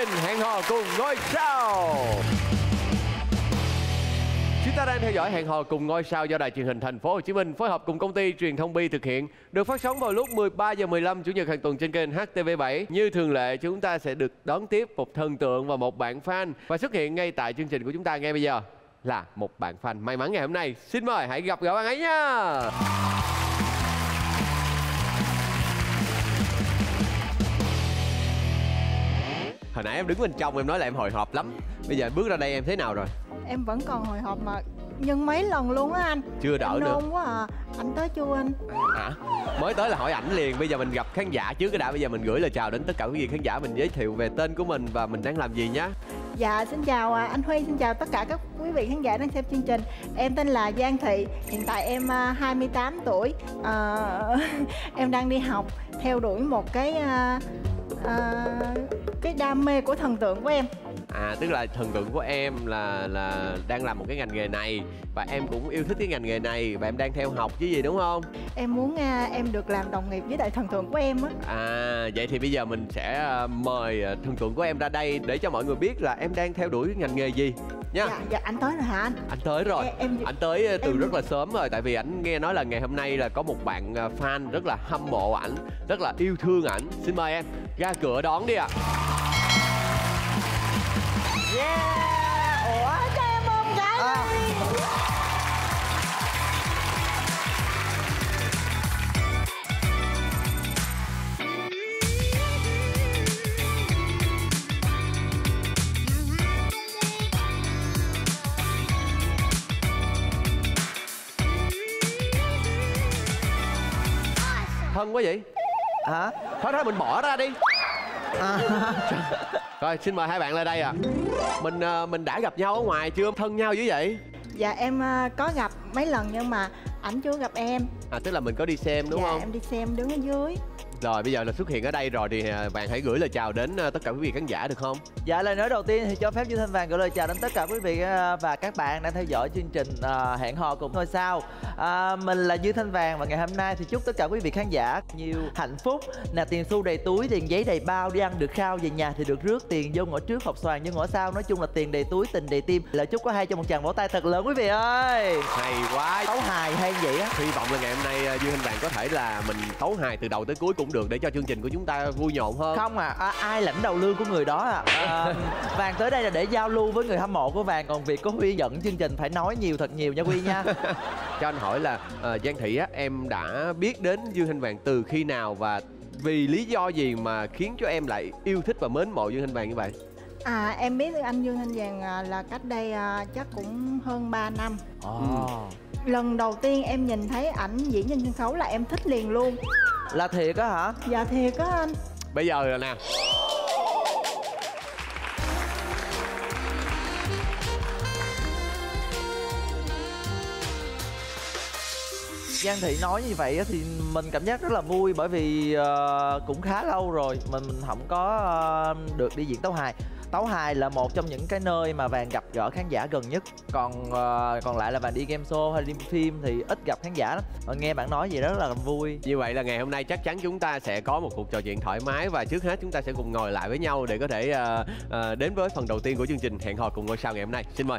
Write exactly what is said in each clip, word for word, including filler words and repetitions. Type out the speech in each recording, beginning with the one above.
trình Hẹn Hò Cùng Ngôi Sao. Chúng ta đang theo dõi Hẹn Hò Cùng Ngôi Sao do Đài Truyền hình Thành phố Hồ Chí Minh phối hợp cùng công ty Truyền thông Bi thực hiện, được phát sóng vào lúc mười ba giờ mười lăm chủ nhật hàng tuần trên kênh H T V bảy. Như thường lệ, chúng ta sẽ được đón tiếp một thần tượng và một bạn fan, và xuất hiện ngay tại chương trình của chúng ta ngay bây giờ là một bạn fan may mắn ngày hôm nay. Xin mời hãy gặp gỡ bạn ấy nha. Hồi nãy em đứng bên trong em nói là em hồi hộp lắm. Bây giờ bước ra đây em thế nào rồi? Em vẫn còn hồi hộp mà nhân mấy lần luôn á anh. Chưa đỡ anh nữa. Nôn quá à. Anh tới chưa anh? Hả? Mới tới là hỏi ảnh liền. Bây giờ mình gặp khán giả trước cái đã. Bây giờ mình gửi lời chào đến tất cả quý vị khán giả. Mình giới thiệu về tên của mình và mình đang làm gì nhé. Dạ xin chào anh Huy, xin chào tất cả các quý vị khán giả đang xem chương trình. Em tên là Giang Thị, hiện tại em hai mươi tám tuổi. à, Em đang đi học, theo đuổi một cái à, à, cái đam mê của thần tượng của em. À, tức là thần tượng của em là là đang làm một cái ngành nghề này, và em cũng yêu thích cái ngành nghề này, và em đang theo học chứ gì đúng không? Em muốn à, em được làm đồng nghiệp với đại thần tượng của em á. À, vậy thì bây giờ mình sẽ mời thần tượng của em ra đây để cho mọi người biết là em đang theo đuổi cái ngành nghề gì nha. Dạ, dạ anh tới rồi hả anh? Anh tới rồi. Em, em... Anh tới từ em... rất là sớm rồi, tại vì anh nghe nói là ngày hôm nay là có một bạn fan rất là hâm mộ ảnh, rất là yêu thương ảnh. Xin mời em ra cửa đón đi ạ. À. Yeah! Ủa, cho em ôm cái à. Thân quá vậy? Hả? Thôi thôi mình bỏ ra đi. À. Rồi xin mời hai bạn lên đây ạ. À. Mình mình đã gặp nhau ở ngoài chưa? Thân nhau dữ vậy? Dạ em có gặp mấy lần nhưng mà ảnh chưa gặp em. À, tức là mình có đi xem đúng dạ, không? Dạ em đi xem đứng ở dưới. Rồi bây giờ là xuất hiện ở đây rồi thì bạn hãy gửi lời chào đến tất cả quý vị khán giả được không? Dạ, lời nói đầu tiên thì cho phép Duy Thanh Vàng gửi lời chào đến tất cả quý vị và các bạn đang theo dõi chương trình uh, Hẹn Hò Cùng Ngôi Sao. uh, Mình là Duy Thanh Vàng và ngày hôm nay thì chúc tất cả quý vị khán giả nhiều hạnh phúc, nè, tiền xu đầy túi, tiền giấy đầy bao, đi ăn được khao, về nhà thì được rước, tiền vô ngõ trước học xoàn vô ngõ sau. Nói chung là tiền đầy túi, tình đầy tim. Lời chúc có hai cho một tràng vỗ tay thật lớn quý vị ơi. Hay quá. Tấu hài hay vậy á. Hy vọng là ngày hôm nay Duy Thanh Vàng có thể là mình tấu hài từ đầu tới cuối cũng được, để cho chương trình của chúng ta vui nhộn hơn. Không à, à ai lãnh đầu lương của người đó à. à Vàng tới đây là để giao lưu với người hâm mộ của Vàng, còn việc có Huy dẫn chương trình phải nói nhiều thật nhiều nha Huy nha. Cho anh hỏi là uh, Giang Thị á, em đã biết đến Dương Thanh Vàng từ khi nào, và vì lý do gì mà khiến cho em lại yêu thích và mến mộ Dương Thanh Vàng như vậy? À, em biết anh Dương Thanh Vàng là cách đây uh, chắc cũng hơn ba năm. Oh. Ừ. Lần đầu tiên em nhìn thấy ảnh diễn trên sân khấu là em thích liền luôn. Là thiệt á hả? Dạ thiệt á anh. Bây giờ rồi nè. Giang Thị nói như vậy thì mình cảm giác rất là vui, bởi vì uh, cũng khá lâu rồi mình không có uh, được đi diễn tấu hài. Tấu hài là một trong những cái nơi mà Vàng gặp gỡ khán giả gần nhất. Còn uh, còn lại là Vàng đi game show hay đi phim thì ít gặp khán giả lắm. Mà nghe bạn nói gì rất là vui. Như vậy là ngày hôm nay chắc chắn chúng ta sẽ có một cuộc trò chuyện thoải mái, và trước hết chúng ta sẽ cùng ngồi lại với nhau để có thể uh, uh, đến với phần đầu tiên của chương trình Hẹn Hò Cùng Ngôi Sao ngày hôm nay. Xin mời.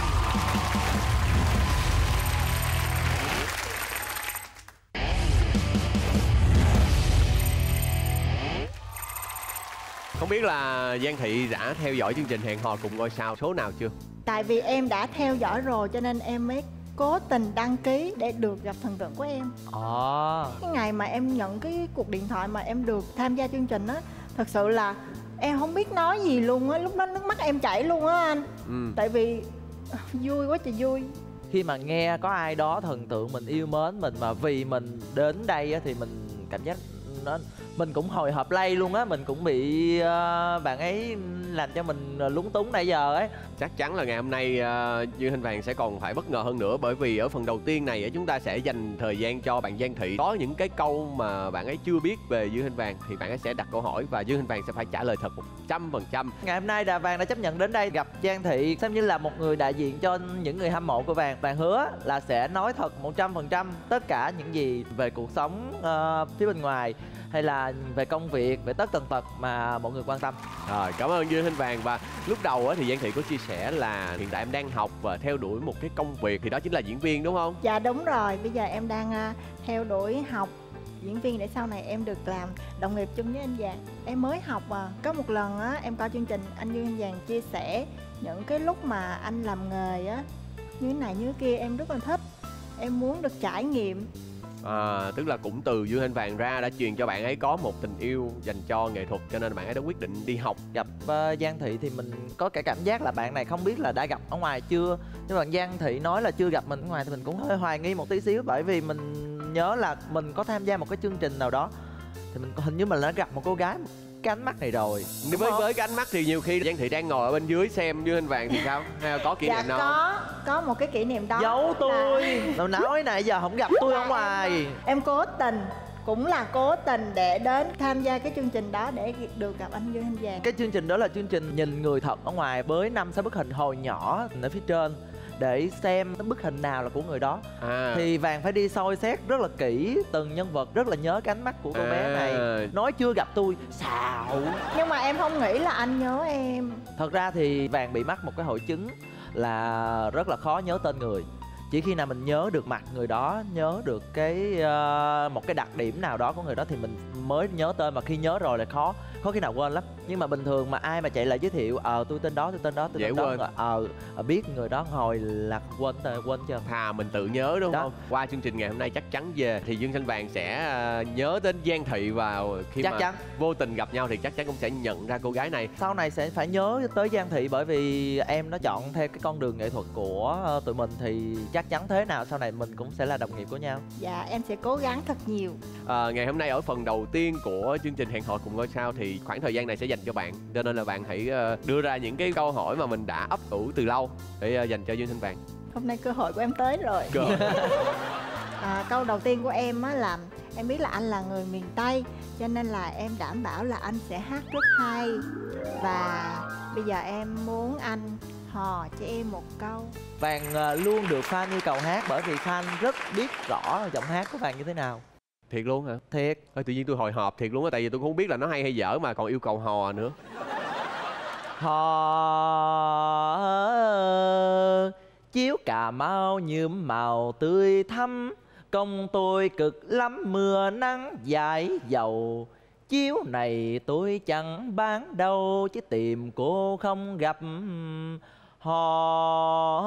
Không biết là Giang Thị đã theo dõi chương trình Hẹn Hò Cùng Ngôi Sao số nào chưa? Tại vì em đã theo dõi rồi cho nên em mới cố tình đăng ký để được gặp thần tượng của em. À. Cái ngày mà em nhận cái cuộc điện thoại mà em được tham gia chương trình á, thật sự là em không biết nói gì luôn á. Lúc đó nước mắt em chảy luôn á anh. Ừ. Tại vì vui quá trời vui. Khi mà nghe có ai đó thần tượng mình yêu mến mình mà vì mình đến đây á, thì mình cảm giác nó mình cũng hồi hộp lây luôn á. Mình cũng bị uh, bạn ấy làm cho mình lúng túng nãy giờ ấy. chắc chắn là ngày hôm nay uh, Dương Thanh Vàng sẽ còn phải bất ngờ hơn nữa, bởi vì ở phần đầu tiên này chúng ta sẽ dành thời gian cho bạn Giang Thị. Có những cái câu mà bạn ấy chưa biết về Dương Thanh Vàng thì bạn ấy sẽ đặt câu hỏi và Dương Thanh Vàng sẽ phải trả lời thật một trăm phần trăm. Ngày hôm nay Đà Vàng đã chấp nhận đến đây gặp Giang Thị xem như là một người đại diện cho những người hâm mộ của Vàng. Vàng hứa là sẽ nói thật một trăm phần trăm tất cả những gì về cuộc sống uh, phía bên ngoài, hay là về công việc, về tất tần tật mà mọi người quan tâm. Rồi, cảm ơn Dương Thanh Vàng. Và lúc đầu á, thì Giang Thị có chia sẻ là hiện tại em đang học và theo đuổi một cái công việc, thì đó chính là diễn viên đúng không? Dạ đúng rồi, bây giờ em đang uh, theo đuổi học diễn viên để sau này em được làm đồng nghiệp chung với anh Vàng. Em mới học à, có một lần á em coi chương trình anh Dương Anh Vàng chia sẻ những cái lúc mà anh làm nghề á, như thế này như thế kia, em rất là thích. Em muốn được trải nghiệm. À, tức là cũng từ Dương Thanh Vàng ra đã truyền cho bạn ấy có một tình yêu dành cho nghệ thuật, cho nên bạn ấy đã quyết định đi học. Gặp uh, Giang Thị thì mình có cái cảm giác là bạn này không biết là đã gặp ở ngoài chưa. Nhưng mà Giang Thị nói là chưa gặp mình ở ngoài thì mình cũng hơi hoài nghi một tí xíu, bởi vì mình nhớ là mình có tham gia một cái chương trình nào đó thì mình hình như mình đã gặp một cô gái một cái ánh mắt này rồi. Với với cái ánh mắt thì nhiều khi Giang Thị đang ngồi ở bên dưới xem Dương Thanh Vàng thì sao? Hay có kỷ dạ, niệm nào có có một cái kỷ niệm đó. Giấu tôi là... đâu nói này giờ không gặp tôi ở ngoài. Em cố tình, cũng là cố tình để đến tham gia cái chương trình đó để được gặp anh Dương Thanh Vàng. Cái chương trình đó là chương trình nhìn người thật ở ngoài với năm sáu bức hình hồi nhỏ ở phía trên để xem bức hình nào là của người đó. À. Thì Vàng phải đi soi xét rất là kỹ từng nhân vật, rất là nhớ cái ánh mắt của cô à. bé này. Nói chưa gặp tôi, xạo. Nhưng mà em không nghĩ là anh nhớ em. Thật ra thì Vàng bị mắc một cái hội chứng là rất là khó nhớ tên người. Chỉ khi nào mình nhớ được mặt người đó, nhớ được cái uh, một cái đặc điểm nào đó của người đó thì mình mới nhớ tên, mà khi nhớ rồi là khó khó khi nào quên lắm. Nhưng mà bình thường mà ai mà chạy lại giới thiệu ờ tôi tên đó tôi tên đó tôi tên đó ờ uh, biết người đó hồi là quên quên chưa. Thà mình tự nhớ đúng đó. Không? Qua chương trình ngày hôm nay chắc chắn về thì Dương Thanh Vàng sẽ uh, nhớ đến Giang Thị vào khi chắc mà chắn. vô tình gặp nhau thì chắc chắn cũng sẽ nhận ra cô gái này. Sau này sẽ phải nhớ tới Giang Thị, bởi vì em nó chọn theo cái con đường nghệ thuật của uh, tụi mình thì chắc chắn thế nào sau này mình cũng sẽ là đồng nghiệp của nhau. Dạ em sẽ cố gắng thật nhiều. À, ngày hôm nay ở phần đầu tiên của chương trình Hẹn Hò Cùng Ngôi Sao thì khoảng thời gian này sẽ dành cho bạn, cho nên là bạn hãy uh, đưa ra những cái câu hỏi mà mình đã ấp ủ từ lâu để uh, dành cho Dương Thanh Vàng. Hôm nay cơ hội của em tới rồi. À, câu đầu tiên của em á là em biết là anh là người miền Tây, cho nên là em đảm bảo là anh sẽ hát rất hay. Và bây giờ em muốn anh hò cho em một câu. Vàng uh, luôn được fan yêu cầu hát, bởi vì fan rất biết rõ giọng hát của Vàng như thế nào. Thiệt luôn hả? Thiệt. Ôi, tự nhiên tôi hồi hộp thiệt luôn á, tại vì tôi cũng không biết là nó hay hay dở mà còn yêu cầu hò nữa. Hò chiếu Cà Mau nhuộm màu tươi thắm, công tôi cực lắm mưa nắng dãi dầu. Chiếu này tôi chẳng bán đâu, chứ tìm cô không gặp. Hò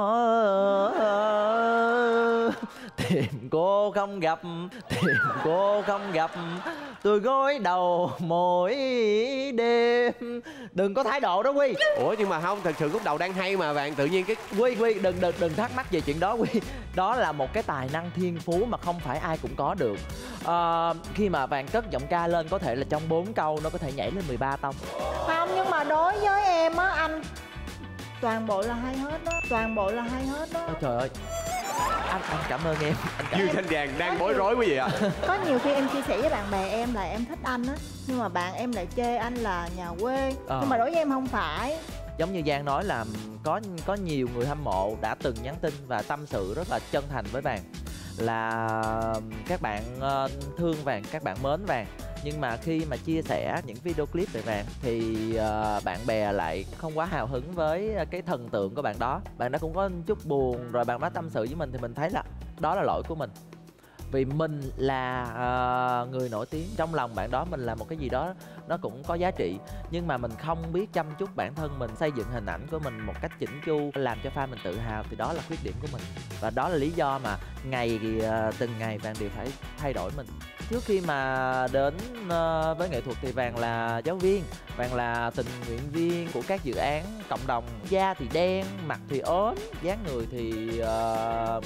tìm cô không gặp, tìm cô không gặp, tôi gối đầu mỗi đêm. Đừng có thái độ đó Quy. Ủa nhưng mà không, thật sự lúc đầu đang hay mà Vàng, tự nhiên cái Quy Quy đừng đừng đừng thắc mắc về chuyện đó Quy. Đó là một cái tài năng thiên phú mà không phải ai cũng có được. À, khi mà Vàng cất giọng ca lên có thể là trong bốn câu nó có thể nhảy lên mười ba tông. Không, nhưng mà đối với em á anh, toàn bộ là hay hết đó, toàn bộ là hay hết đó. Ôi trời ơi, anh anh cảm ơn em. Anh cảm Dương Thanh Vàng đang bối rối quý vị ạ. À? Có nhiều khi em chia sẻ với bạn bè em là em thích anh á, nhưng mà bạn em lại chê anh là nhà quê. À. Nhưng mà đối với em không phải. Giống như Giang nói là có có nhiều người hâm mộ đã từng nhắn tin và tâm sự rất là chân thành với Vàng, là các bạn thương Vàng, các bạn mến Vàng, nhưng mà khi mà chia sẻ những video clip về Vàng thì uh, bạn bè lại không quá hào hứng với cái thần tượng của bạn đó. Bạn đó cũng có chút buồn, rồi bạn đó tâm sự với mình thì mình thấy là đó là lỗi của mình. Vì mình là uh, người nổi tiếng, trong lòng bạn đó mình là một cái gì đó nó cũng có giá trị, nhưng mà mình không biết chăm chút bản thân mình, xây dựng hình ảnh của mình một cách chỉnh chu, làm cho fan mình tự hào, thì đó là khuyết điểm của mình. Và đó là lý do mà ngày uh, từng ngày Vàng đều phải thay đổi mình. Trước khi mà đến uh, với nghệ thuật thì Vàng là giáo viên, Vàng là tình nguyện viên của các dự án cộng đồng. Da thì đen, mặt thì ốm, dáng người thì uh,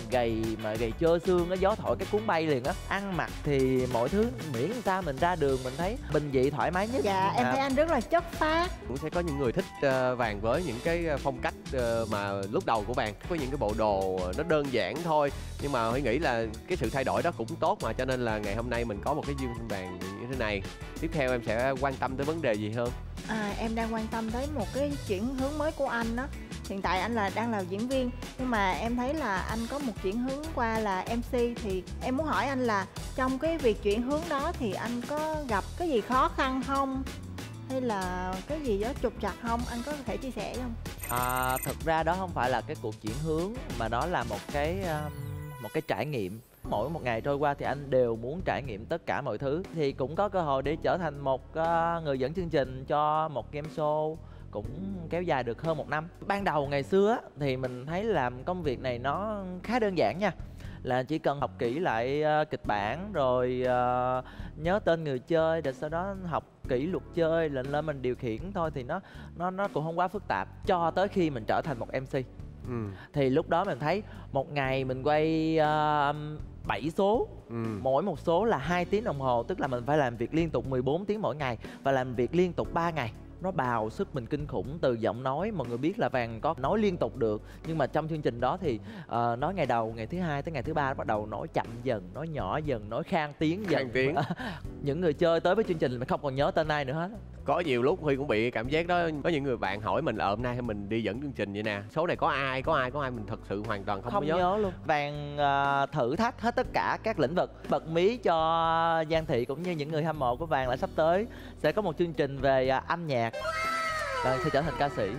gầy mà gầy trơ xương á, gió thổi cái cuốn bay liền á. Ăn mặc thì mọi thứ miễn sao mình ra đường mình thấy bình dị thoải mái nhất. Dạ em à. thấy anh rất là chất phác. Cũng sẽ có những người thích uh, Vàng với những cái phong cách uh, mà lúc đầu của Vàng có những cái bộ đồ nó đơn giản thôi, nhưng mà Huy nghĩ là cái sự thay đổi đó cũng tốt mà, cho nên là ngày hôm nay mình có một cái Dương Thanh Vàng như thế này. Tiếp theo em sẽ quan tâm tới vấn đề gì hơn? À, em đang quan tâm tới một cái chuyển hướng mới của anh đó. Hiện tại anh là đang là diễn viên, nhưng mà em thấy là anh có một chuyển hướng qua là em xê. Thì em muốn hỏi anh là trong cái việc chuyển hướng đó thì anh có gặp cái gì khó khăn không? Hay là cái gì đó trục trặc không? Anh có thể chia sẻ không? À, thực ra đó không phải là cái cuộc chuyển hướng, mà nó là một cái um, một cái trải nghiệm. Mỗi một ngày trôi qua thì anh đều muốn trải nghiệm tất cả mọi thứ. Thì cũng có cơ hội để trở thành một uh, người dẫn chương trình cho một game show cũng kéo dài được hơn một năm. Ban đầu ngày xưa thì mình thấy làm công việc này nó khá đơn giản nha, là chỉ cần học kỹ lại uh, kịch bản, rồi uh, nhớ tên người chơi, rồi sau đó học kỹ luật chơi, lên lên mình điều khiển thôi, thì nó nó nó cũng không quá phức tạp. Cho tới khi mình trở thành một em xê, ừ. thì lúc đó mình thấy một ngày mình quay uh, bảy số, ừ. mỗi một số là hai tiếng đồng hồ, tức là mình phải làm việc liên tục mười bốn tiếng mỗi ngày và làm việc liên tục ba ngày. Nó bào sức mình kinh khủng. Từ giọng nói, mọi người biết là Vàng có nói liên tục được, nhưng mà trong chương trình đó thì uh, nói ngày đầu, ngày thứ hai tới ngày thứ ba bắt đầu nói chậm dần, nói nhỏ dần, nói khang tiếng dần. Khang tiếng. Những người chơi tới với chương trình mình không còn nhớ tên ai nữa hết. Có nhiều lúc Huy cũng bị cảm giác đó. Có những người bạn hỏi mình là hôm nay mình đi dẫn chương trình vậy nè, số này có ai, có ai, có ai, mình thật sự hoàn toàn không, không có nhớ. nhớ luôn. Vàng uh, thử thách hết tất cả các lĩnh vực. Bật mí cho Giang Thị cũng như những người hâm mộ của Vàng là sắp tới sẽ có một chương trình về uh, âm nhạc. Rồi sẽ trở thành ca sĩ.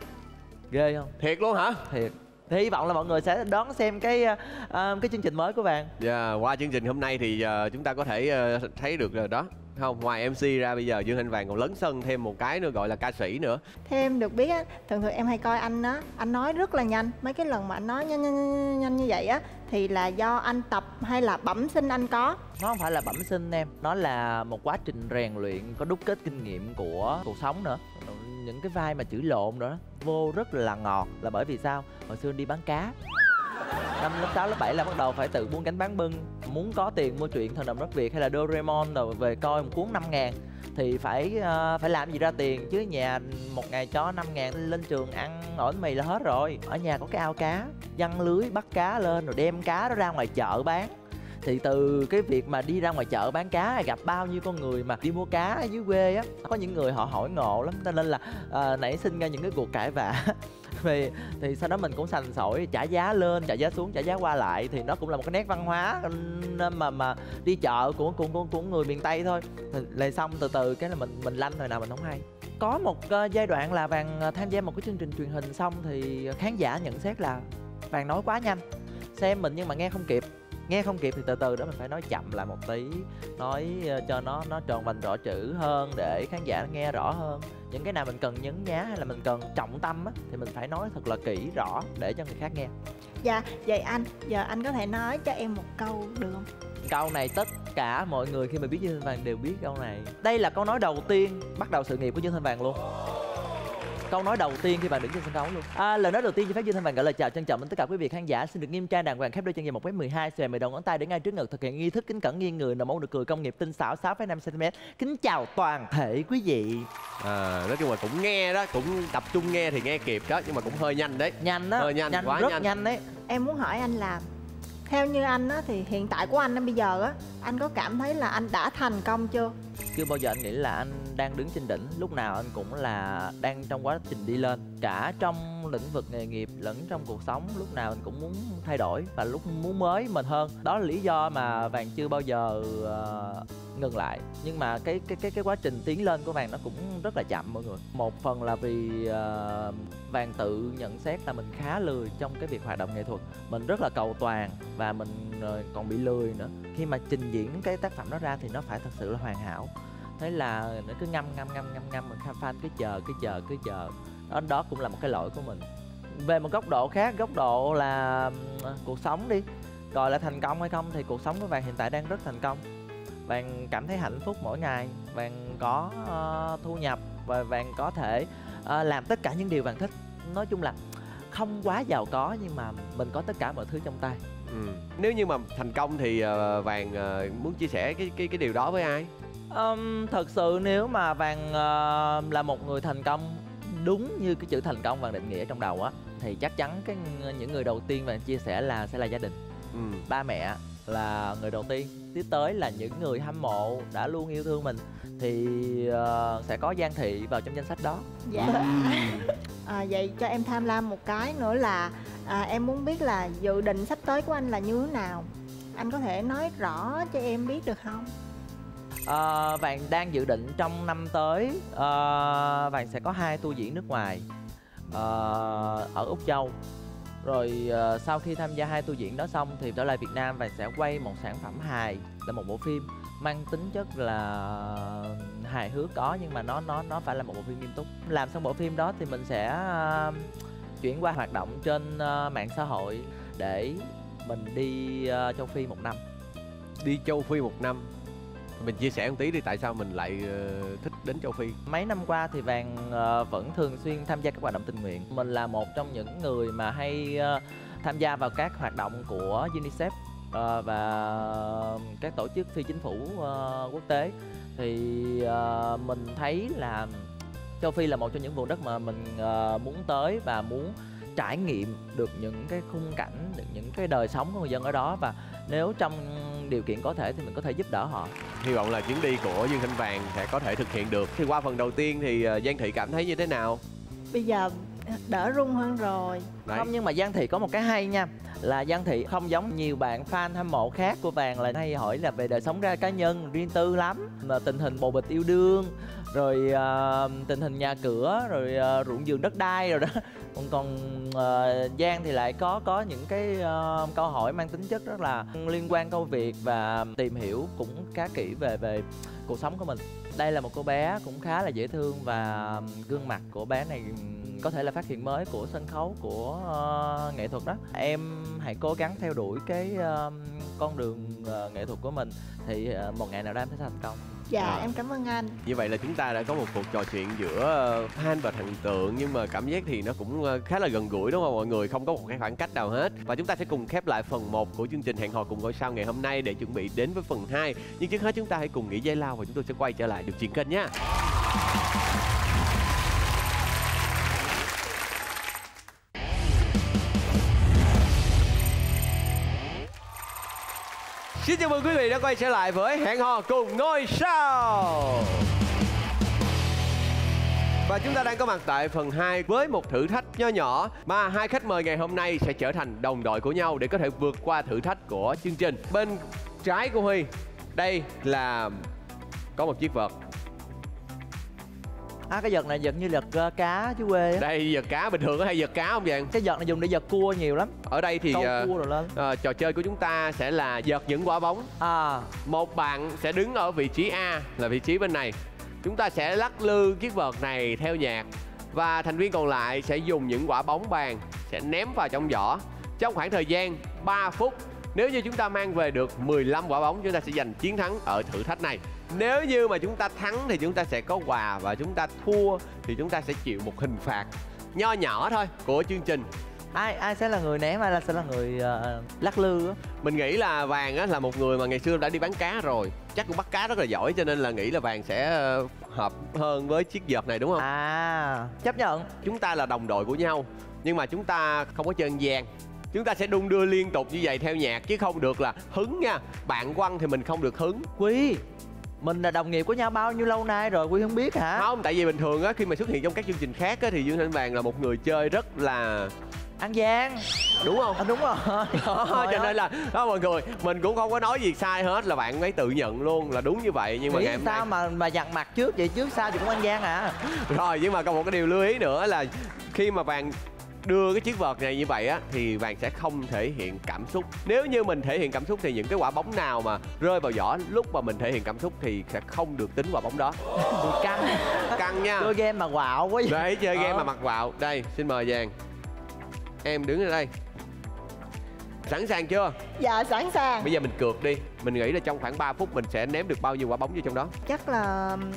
Ghê không? Thiệt luôn hả? Thiệt. Thì hy vọng là mọi người sẽ đón xem cái uh, cái chương trình mới của Vàng. Dạ, yeah, qua chương trình hôm nay thì uh, chúng ta có thể uh, thấy được rồi đó. Không, ngoài em xê ra bây giờ Dương Thanh Vàng còn lấn sân thêm một cái nữa gọi là ca sĩ nữa. Theo em được biết á, thường thường em hay coi anh á, anh nói rất là nhanh. Mấy cái lần mà anh nói nhanh nhanh, nhanh như vậy á thì là do anh tập hay là bẩm sinh anh có? Nó không phải là bẩm sinh em, nó là một quá trình rèn luyện, có đúc kết kinh nghiệm của cuộc sống nữa. Những cái vai mà chửi lộn đó vô rất là ngọt, là bởi vì sao? Hồi xưa đi bán cá, năm lớp sáu, lớp bảy là bắt đầu phải tự buôn gánh bán bưng. Muốn có tiền mua truyện Thần Đồng Đất Việt hay là Doraemon rồi về coi một cuốn năm ngàn thì phải uh, phải làm gì ra tiền, chứ nhà một ngày cho năm ngàn lên trường ăn ổi mì là hết rồi. Ở nhà có cái ao cá, giăng lưới bắt cá lên rồi đem cá đó ra ngoài chợ bán. Thì từ cái việc mà đi ra ngoài chợ bán cá gặp bao nhiêu con người mà đi mua cá ở dưới quê á, có những người họ hỏi ngộ lắm, cho nên là uh, nảy sinh ra những cái cuộc cãi vã. Vì thì sau đó mình cũng sành sỏi trả giá lên, trả giá xuống, trả giá qua lại, thì nó cũng là một cái nét văn hóa mà mà đi chợ của của của, của người miền Tây thôi. Thì lại xong từ từ cái là mình mình lanh hồi nào mình không hay. Có một uh, giai đoạn là Vàng tham gia một cái chương trình truyền hình xong thì khán giả nhận xét là Vàng nói quá nhanh, xem mình nhưng mà nghe không kịp. Nghe không kịp thì từ từ đó mình phải nói chậm lại một tí, nói cho nó nó tròn vành rõ chữ hơn để khán giả nghe rõ hơn. Những cái nào mình cần nhấn nhá hay là mình cần trọng tâm á, thì mình phải nói thật là kỹ rõ để cho người khác nghe. Dạ, vậy anh, giờ anh có thể nói cho em một câu được không? Câu này tất cả mọi người khi mà biết Dương Thanh Vàng đều biết câu này. Đây là câu nói đầu tiên bắt đầu sự nghiệp của Dương Thanh Vàng luôn. Câu nói đầu tiên khi bạn đứng trên sân khấu luôn. À, lời nói đầu tiên cho phép Dương Thanh Vàng gửi lời chào trân trọng đến tất cả quý vị khán giả. Xin được nghiêm trang đàng hoàng khép đôi chân dài một mét mười hai, xòe mười đầu ngón tay để ngay trước ngực, thực hiện nghi thức kính cẩn nghiêng người, nở mẫu nụ cười công nghiệp tinh xảo sáu phẩy năm xăng ti mét. Kính chào toàn thể quý vị. À, nói chung là cũng nghe đó, cũng tập trung nghe thì nghe kịp đó, nhưng mà cũng hơi nhanh đấy. Nhanh đó, hơi nhanh, nhanh quá rất nhanh. nhanh đấy. Em muốn hỏi anh là theo như anh á, thì hiện tại của anh đến bây giờ á, anh có cảm thấy là anh đã thành công chưa? Chưa bao giờ anh nghĩ là anh đang đứng trên đỉnh. Lúc nào anh cũng là đang trong quá trình đi lên. Cả trong lĩnh vực nghề nghiệp lẫn trong cuộc sống, lúc nào anh cũng muốn thay đổi và lúc muốn mới mình hơn. Đó là lý do mà Vàng chưa bao giờ uh, ngừng lại. Nhưng mà cái cái cái cái quá trình tiến lên của Vàng nó cũng rất là chậm mọi người. Một phần là vì uh, Vàng tự nhận xét là mình khá lười trong cái việc hoạt động nghệ thuật. Mình rất là cầu toàn và mình uh, còn bị lười nữa. Khi mà trình diễn cái tác phẩm đó ra thì nó phải thật sự là hoàn hảo. Thế là nó cứ ngâm ngâm ngâm ngâm ngâm mình fan cứ chờ cứ chờ cứ chờ. Đó, đó cũng là một cái lỗi của mình. Về một góc độ khác, góc độ là uh, cuộc sống đi, gọi là thành công hay không thì cuộc sống của Vàng hiện tại đang rất thành công. Vàng cảm thấy hạnh phúc mỗi ngày, Vàng có uh, thu nhập và Vàng có thể uh, làm tất cả những điều Vàng thích. Nói chung là không quá giàu có nhưng mà mình có tất cả mọi thứ trong tay. Ừ. Nếu như mà thành công thì uh, Vàng uh, muốn chia sẻ cái cái cái điều đó với ai? Um, thật sự nếu mà Vàng uh, là một người thành công đúng như cái chữ thành công Vàng định nghĩa trong đầu á, thì chắc chắn cái những người đầu tiên Vàng chia sẻ là sẽ là gia đình. Ừ. Ba mẹ là người đầu tiên, tiếp tới là những người hâm mộ đã luôn yêu thương mình, thì uh, sẽ có Giang Thị vào trong danh sách đó. Dạ. À, vậy cho em tham lam một cái nữa là à, em muốn biết là dự định sắp tới của anh là như thế nào, anh có thể nói rõ cho em biết được không? Uh, Vàng đang dự định trong năm tới uh, Vàng sẽ có hai tour diễn nước ngoài uh, ở Úc Châu. Rồi uh, sau khi tham gia hai tour diễn đó xong thì trở lại Việt Nam Vàng sẽ quay một sản phẩm hài, là một bộ phim mang tính chất là hài hước có, nhưng mà nó nó nó phải là một bộ phim nghiêm túc. Làm xong bộ phim đó thì mình sẽ uh, chuyển qua hoạt động trên uh, mạng xã hội để mình đi uh, châu Phi một năm. Đi châu Phi một năm. Mình chia sẻ một tí đi, tại sao mình lại uh, thích đến châu Phi? Mấy năm qua thì Vàng uh, vẫn thường xuyên tham gia các hoạt động tình nguyện. Mình là một trong những người mà hay uh, tham gia vào các hoạt động của UNICEF uh, và các tổ chức phi chính phủ uh, quốc tế. Thì uh, mình thấy là châu Phi là một trong những vùng đất mà mình uh, muốn tới và muốn trải nghiệm được những cái khung cảnh, được những cái đời sống của người dân ở đó, và nếu trong điều kiện có thể thì mình có thể giúp đỡ họ. Hy vọng là chuyến đi của Dương Thanh Vàng sẽ có thể thực hiện được. Thì qua phần đầu tiên thì uh, Giang Thị cảm thấy như thế nào? Bây giờ đỡ run hơn rồi. Đấy. Không, nhưng mà Giang Thị có một cái hay nha, là Giang Thị không giống nhiều bạn fan hâm mộ khác của Vàng là hay hỏi là về đời sống ra cá nhân riêng tư lắm, mà tình hình bồ bịch yêu đương, rồi uh, tình hình nhà cửa, rồi uh, ruộng vườn đất đai rồi đó. Còn còn uh, Giang thì lại có có những cái uh, câu hỏi mang tính chất rất là liên quan công việc và tìm hiểu cũng khá kỹ về về cuộc sống của mình. Đây là một cô bé cũng khá là dễ thương, và gương mặt của bé này có thể là phát hiện mới của sân khấu, của uh, nghệ thuật đó. Em hãy cố gắng theo đuổi cái uh, con đường uh, nghệ thuật của mình, thì uh, một ngày nào đó em sẽ thành công. Dạ, À. em cảm ơn anh. Như vậy là chúng ta đã có một cuộc trò chuyện giữa fan và thần tượng, nhưng mà cảm giác thì nó cũng khá là gần gũi đúng không mọi người? Không có một cái khoảng cách nào hết. Và chúng ta sẽ cùng khép lại phần một của chương trình Hẹn hò cùng ngôi sao ngày hôm nay để chuẩn bị đến với phần hai. Nhưng trước hết chúng ta hãy cùng nghỉ giải lao và chúng tôi sẽ quay trở lại được chuyện kênh nhé. Xin chào mừng quý vị đã quay trở lại với Hẹn hò cùng ngôi sao. Và chúng ta đang có mặt tại phần hai với một thử thách nho nhỏ mà hai khách mời ngày hôm nay sẽ trở thành đồng đội của nhau để có thể vượt qua thử thách của chương trình. Bên trái của Huy, đây là có một chiếc vợt. À, cái vợt này vợt như vợt uh, cá chứ quê á. Đây vợt cá, bình thường có hay vợt cá không Vàng? Cái vợt này dùng để vợt cua nhiều lắm. Ở đây thì câu uh, cua rồi lên. uh, trò chơi của chúng ta sẽ là giật những quả bóng. À, Một bạn sẽ đứng ở vị trí A là vị trí bên này. Chúng ta sẽ lắc lư chiếc vợt này theo nhạc. Và thành viên còn lại sẽ dùng những quả bóng bàn sẽ ném vào trong giỏ. Trong khoảng thời gian ba phút, nếu như chúng ta mang về được mười lăm quả bóng, chúng ta sẽ giành chiến thắng ở thử thách này. Nếu như mà chúng ta thắng thì chúng ta sẽ có quà, và chúng ta thua thì chúng ta sẽ chịu một hình phạt nho nhỏ thôi của chương trình. ai ai sẽ là người ném, ai là sẽ là người uh, lắc lư á? Mình nghĩ là Vàng á, là một người mà ngày xưa đã đi bán cá rồi, chắc cũng bắt cá rất là giỏi, cho nên là nghĩ là Vàng sẽ uh, hợp hơn với chiếc vợt này đúng không? À, chấp nhận. Chúng ta là đồng đội của nhau, nhưng mà chúng ta không có chơi ăn gian. Chúng ta sẽ đung đưa liên tục như vậy theo nhạc, chứ không được là hứng nha. Bạn quăng thì mình không được hứng. Quy, mình là đồng nghiệp của nhau bao nhiêu lâu nay rồi, Quy không biết hả? Không, tại vì bình thường á, khi mà xuất hiện trong các chương trình khác á, thì Dương Thanh Vàng là một người chơi rất là Ăn gian. đúng không? À, đúng rồi. Đó, cho nên là đó mọi người, mình cũng không có nói gì sai hết, là bạn ấy tự nhận luôn là đúng như vậy. Nhưng mà nghĩ ngày hôm sao nay mà mà dặn mặt trước vậy, trước sau thì cũng ăn gian à. rồi, nhưng mà còn một cái điều lưu ý nữa là khi mà Vàng đưa cái chiếc vợt này như vậy á, thì Vàng sẽ không thể hiện cảm xúc. Nếu như mình thể hiện cảm xúc thì những cái quả bóng nào mà rơi vào giỏ lúc mà mình thể hiện cảm xúc thì sẽ không được tính quả bóng đó. Căng. Căng nha. Chơi game mà quạo quá vậy. Đấy, chơi game Ờ. mà mặc quạo. Đây, xin mời Vàng. Em đứng ở đây. Sẵn sàng chưa? Dạ, sẵn sàng. Bây giờ mình cược đi. Mình nghĩ là trong khoảng ba phút mình sẽ ném được bao nhiêu quả bóng vô trong đó? Chắc là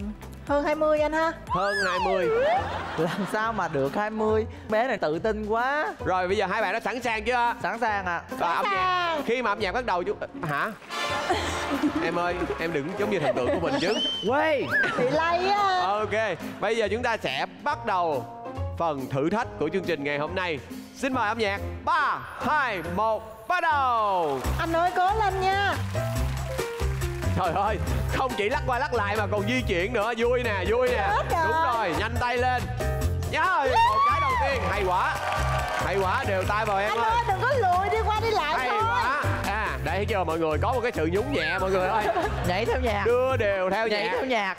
Hơn hai mươi anh ha. Hơn hai mươi. Làm sao mà được hai mươi? Bé này tự tin quá. Rồi bây giờ hai bạn đã sẵn sàng chưa? Sẵn sàng ạ. Rồi, âm nhạc. Khi mà âm nhạc bắt đầu chú... Hả? Em ơi, em đừng giống như thần tượng của mình chứ. Quay. Bị lay á. Ok, bây giờ chúng ta sẽ bắt đầu phần thử thách của chương trình ngày hôm nay. Xin mời âm nhạc. Ba, hai, một, bắt đầu. Anh ơi cố lên nha. Trời ơi, không chỉ lắc qua lắc lại mà còn di chuyển nữa. Vui nè, vui nè. Đúng rồi, nhanh tay lên. Rồi, một cái đầu tiên. Hay quá. Hay quá, đều tay vào em Anh ơi. ơi đừng có lùi đi qua đi lại Hay thôi. quá. À, đây thấy chưa mọi người, có một cái sự nhún nhẹ mọi người ơi. Nhảy theo nhạc. Đưa đều theo Nhảy nhạc. theo nhạc.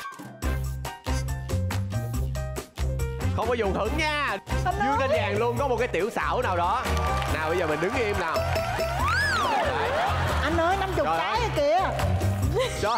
Không có dùng hững nha. Dương Thanh Vàng luôn có một cái tiểu xảo nào đó. Nào bây giờ mình đứng im nào. Đấy. Anh ơi năm chục Trời cái ơi. rồi kìa. Cho.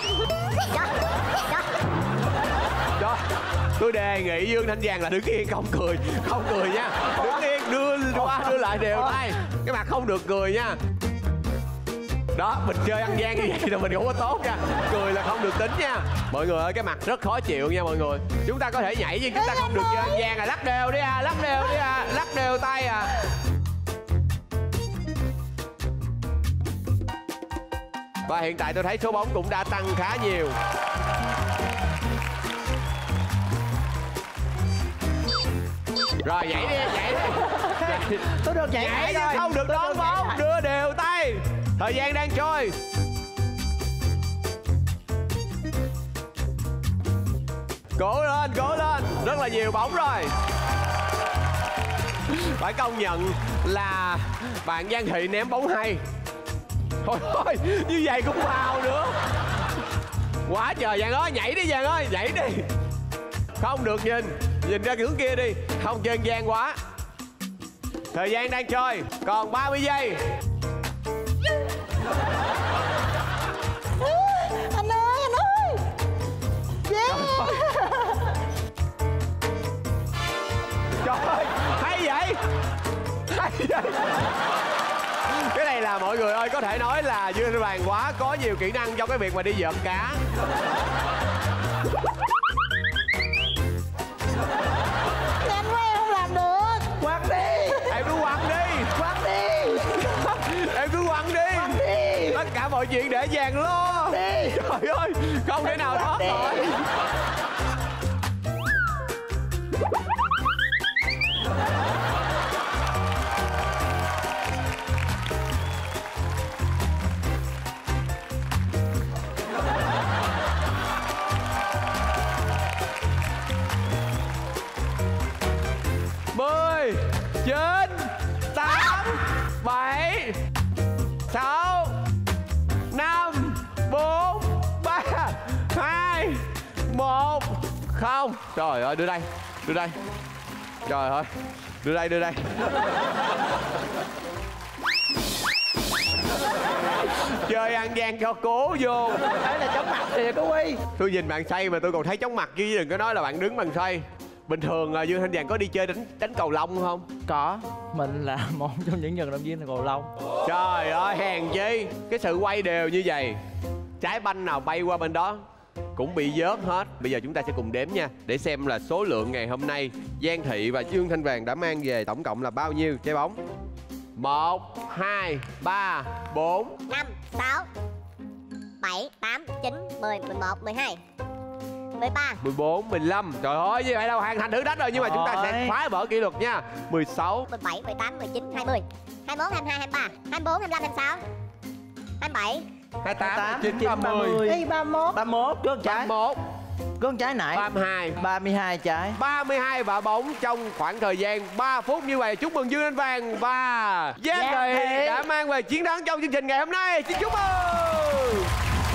Cho. Tôi đề nghị Dương Thanh Vàng là đứng yên không cười. Không cười nha. Đứng yên đưa qua đưa lại đều tay. Cái mặt không được cười nha. Đó, mình chơi ăn gian như vậy là mình không có tốt nha. Cười là không được tính nha. Mọi người ơi, cái mặt rất khó chịu nha mọi người. Chúng ta có thể nhảy nhưng chúng ta không được chơi ăn gian à. Lắc đều đi à, lắc đều đi à, lắc đều tay à. Và hiện tại tôi thấy số bóng cũng đã tăng khá nhiều. Rồi nhảy đi, nhảy đi. Tôi được nhảy, Nhảy rồi. nhưng không được Tôi đón được nhảy bóng, lại. đưa đều tay. Thời gian đang trôi. Cố lên, cố lên. Rất là nhiều bóng rồi. Phải công nhận là bạn Giang Thị ném bóng hay. Thôi thôi, như vậy cũng vào nữa. Quá trời Giang ơi, nhảy đi Giang ơi, nhảy đi. Không được nhìn, nhìn ra hướng kia đi. Không chơi gian quá. Thời gian đang trôi, còn ba mươi giây. Anh ơi, anh ơi. Yeah. Trời ơi, hay vậy. Hay vậy. Cái này là mọi người ơi, có thể nói là Dương Thanh Vàng quá có nhiều kỹ năng trong cái việc mà đi vợt cá. Nhanh quá em không làm được. Quăng đi. Em cứ quăng đi. Quăng đi. Em cứ quăng đi. Quăng đi. Tất cả mọi chuyện để Vàng lo. Đi. Trời ơi, không thể nào thoát đi. nổi. Mười, chín, tám, bảy, sáu, năm, bốn, ba, hai, một, không. Trời ơi, đưa đây, đưa đây. Trời ơi, đưa đây, đưa đây. Chơi ăn gian cho cố vô. Đây là chóng mặt thiệt đó Quy. Tôi nhìn bạn xoay mà tôi còn thấy chóng mặt chứ đừng có nói là bạn đứng bạn xoay. Bình thường Dương Thanh Vàng có đi chơi đánh đánh cầu lông không? Có. Mình là một trong những vận động viên cầu lông. Trời ơi, hèn chi. Cái sự quay đều như vậy, trái banh nào bay qua bên đó cũng bị vớt hết. Bây giờ chúng ta sẽ cùng đếm nha, để xem là số lượng ngày hôm nay Giang Thị và Dương Thanh Vàng đã mang về tổng cộng là bao nhiêu trái bóng. Một, hai, ba, bốn, năm, sáu, bảy, tám, chín, mười, mười một, mười hai, mười ba, mười bốn, mười lăm. Trời ơi, như vậy đâu hoàn thành thử thách rồi. Nhưng mà chúng ta sẽ Rồi. phá vỡ kỷ luật nha. Mười sáu, mười bảy, mười tám, mười chín, hai mươi, hai mươi mốt, hai mươi hai, hai mươi ba, hai mươi bốn, hai mươi lăm, hai mươi sáu, hai mươi bảy, hai mươi tám, tám, hai mươi chín, chín, ba ba mươi, mươi. Đi ba mốt. ba mốt. Có một ba trái. mươi mốt, Có một trái nãy. ba mươi hai. ba mươi hai trái. ba mươi hai quả bóng trong khoảng thời gian ba phút như vậy. Chúc mừng Dương Thanh Vàng và Giang Giang Thị Thị đã mang về chiến thắng trong chương trình ngày hôm nay. Xin chúc mừng.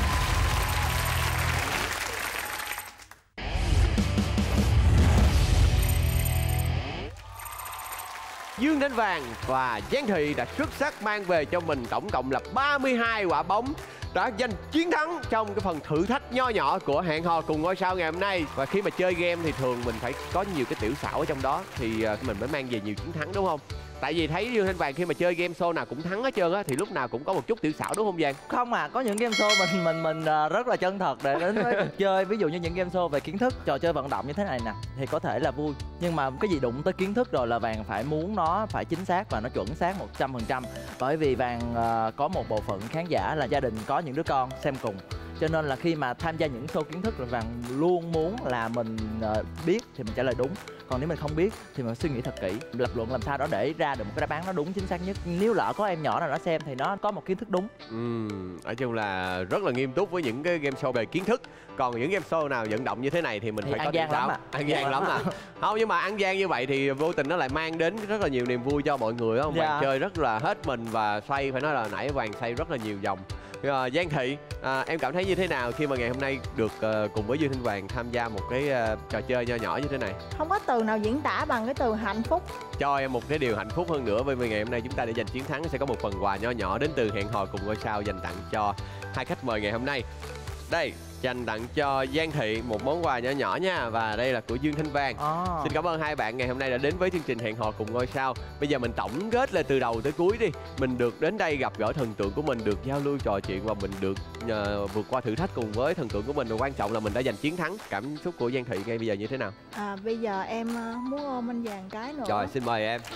Dương Thanh Vàng và Giang Thị đã xuất sắc mang về cho mình tổng cộng là ba mươi hai quả bóng, đã giành chiến thắng trong cái phần thử thách nho nhỏ của Hẹn Hò Cùng Ngôi Sao ngày hôm nay. Và khi mà chơi game thì thường mình phải có nhiều cái tiểu xảo ở trong đó thì uh, mình mới mang về nhiều chiến thắng đúng không? Tại vì thấy Dương Thanh Vàng khi mà chơi game show nào cũng thắng hết trơn á, thì lúc nào cũng có một chút tiểu xảo đúng không Giang? Không à, có những game show mình mình mình uh, rất là chân thật để đến với cuộc chơi. Ví dụ như những game show về kiến thức, trò chơi vận động như thế này nè thì có thể là vui, nhưng mà cái gì đụng tới kiến thức rồi là Vàng phải muốn nó phải chính xác và nó chuẩn xác một trăm phần trăm. Bởi vì Vàng uh, có một bộ phận khán giả là gia đình có những đứa con xem cùng, cho nên là khi mà tham gia những show kiến thức là Vàng luôn muốn là mình uh, biết thì mình trả lời đúng, còn nếu mình không biết thì mình suy nghĩ thật kỹ, lập luận làm sao đó để ra được một cái đáp án nó đúng chính xác nhất. Nếu lỡ có em nhỏ nào nó xem thì nó có một kiến thức đúng. Ừ, nói chung là rất là nghiêm túc với những cái game show về kiến thức. Còn những game show nào vận động như thế này thì mình thì phải ăn có gian lắm à. Ăn gian lắm à. Không, nhưng mà ăn gian như vậy thì vô tình nó lại mang đến rất là nhiều niềm vui cho mọi người, không? Dạ. Vàng chơi rất là hết mình và xoay, phải nói là nãy Vàng xoay rất là nhiều vòng. À, Giang Thị, à, em cảm thấy như thế nào khi mà ngày hôm nay được uh, cùng với Dương Thanh Vàng tham gia một cái uh, trò chơi nho nhỏ như thế này? Không có từ nào diễn tả bằng cái từ hạnh phúc. Cho em một cái điều hạnh phúc hơn nữa, bởi vì ngày hôm nay chúng ta để giành chiến thắng sẽ có một phần quà nho nhỏ đến từ Hẹn Hò Cùng Ngôi Sao dành tặng cho hai khách mời ngày hôm nay. Đây, dành tặng cho Giang Thị một món quà nhỏ nhỏ nha, và đây là của Dương Thanh Vàng. Oh. Xin cảm ơn hai bạn ngày hôm nay đã đến với chương trình Hẹn Hò Cùng Ngôi Sao. Bây giờ mình tổng kết lại từ đầu tới cuối đi. Mình được đến đây gặp gỡ thần tượng của mình, được giao lưu trò chuyện và mình được uh, vượt qua thử thách cùng với thần tượng của mình, và quan trọng là mình đã giành chiến thắng. Cảm xúc của Giang Thị ngay bây giờ như thế nào? À, bây giờ em uh, muốn ôm anh Vàng cái nữa. Rồi, xin mời em.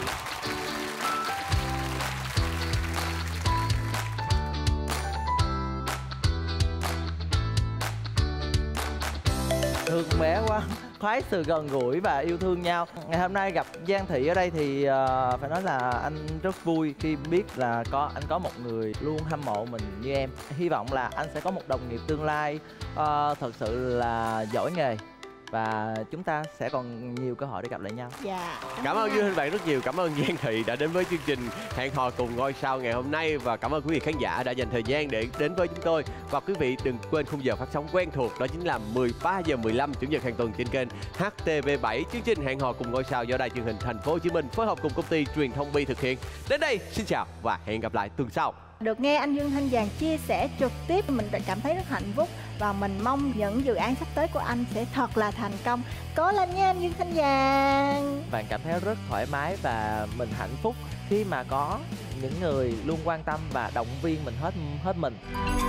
Thương bé quá, khoái sự gần gũi và yêu thương nhau. Ngày hôm nay gặp Giang Thị ở đây thì uh, phải nói là anh rất vui khi biết là có anh có một người luôn hâm mộ mình như em. Hy vọng là anh sẽ có một đồng nghiệp tương lai uh, thật sự là giỏi nghề và chúng ta sẽ còn nhiều cơ hội để gặp lại nhau. Dạ. Cảm ơn Dương Thanh Vàng rất nhiều, cảm ơn Giang Thị đã đến với chương trình Hẹn Hò Cùng Ngôi Sao ngày hôm nay, và cảm ơn quý vị khán giả đã dành thời gian để đến với chúng tôi. Và quý vị đừng quên khung giờ phát sóng quen thuộc, đó chính là mười ba giờ mười lăm chủ nhật hàng tuần trên kênh H T V bảy. Chương trình Hẹn Hò Cùng Ngôi Sao do Đài Truyền hình Thành phố Hồ Chí Minh phối hợp cùng công ty Truyền thông Bi thực hiện. Đến đây, xin chào và hẹn gặp lại tuần sau. Được nghe anh Dương Thanh Vàng chia sẻ trực tiếp, mình cảm thấy rất hạnh phúc và mình mong những dự án sắp tới của anh sẽ thật là thành công. Cố lên nha anh Dương Thanh Vàng. Vàng cảm thấy rất thoải mái và mình hạnh phúc khi mà có những người luôn quan tâm và động viên mình hết hết mình.